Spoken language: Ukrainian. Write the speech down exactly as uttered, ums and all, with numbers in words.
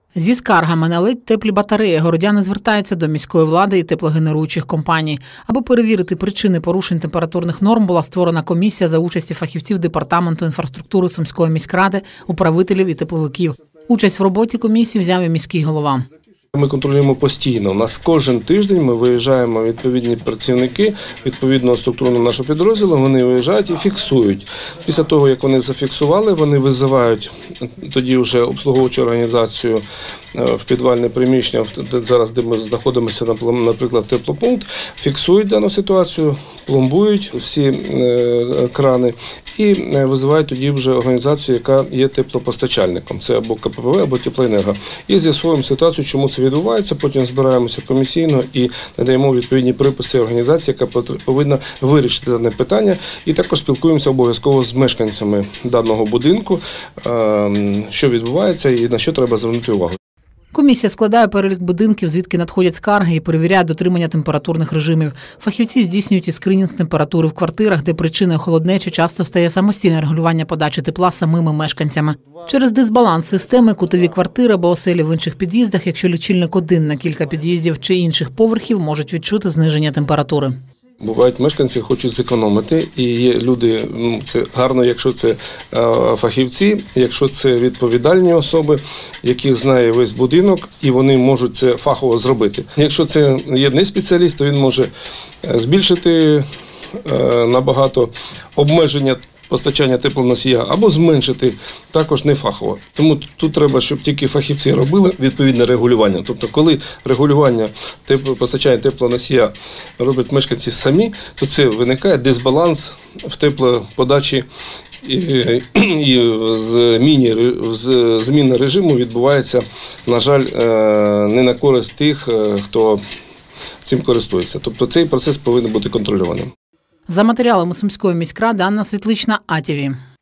Зі скаргами на ледь теплі батареї городяни звертаються до міської влади і теплогенеруючих компаній. Аби перевірити причини порушень температурних норм, була створена комісія за участі фахівців Департаменту інфраструктури Сумської міськради, управителів і тепловиків. Участь в роботі комісії взяв і міський голова. Ми контролюємо постійно. У нас кожен тиждень ми виїжджаємо відповідні працівники відповідного структурного нашого підрозділу, вони виїжджають і фіксують. Після того, як вони зафіксували, вони визивають тоді вже обслуговуючу організацію в підвальне приміщення, зараз, де ми знаходимося, наприклад, теплопункт, фіксують дану ситуацію, пломбують всі крани і визивають тоді вже організацію, яка є теплопостачальником. Це або ка пе пе ве, або Теплоенерго. І з'ясуємо ситуацію, чому це відбувається, потім збираємося комісійно і надаємо відповідні приписи організації, яка повинна вирішити дане питання. І також спілкуємося обов'язково з мешканцями даного будинку, що відбувається і на що треба звернути увагу. Комісія складає перелік будинків, звідки надходять скарги, і перевіряє дотримання температурних режимів. Фахівці здійснюють і скринінг температури в квартирах, де причиною холоднечі часто стає самостійне регулювання подачі тепла самими мешканцями. Через дисбаланс системи кутові квартири або оселі в інших під'їздах, якщо лічильник один на кілька під'їздів чи інших поверхів, можуть відчути зниження температури. Бувають мешканці, хочуть зекономити, і є люди, ну, це гарно, якщо це е, фахівці, якщо це відповідальні особи, яких знає весь будинок, і вони можуть це фахово зробити. Якщо це є не спеціаліст, то він може збільшити е, набагато обмеження постачання теплоносія або зменшити також не фахово. Тому тут треба, щоб тільки фахівці робили відповідне регулювання. Тобто, коли регулювання постачання теплоносія роблять мешканці самі, то це виникає дисбаланс в теплоподачі, і, і зміні, зміна режиму відбувається, на жаль, не на користь тих, хто цим користується. Тобто цей процес повинен бути контрольованим. За матеріалами Сумської міськради, Анна Світлична, А Ті Ві.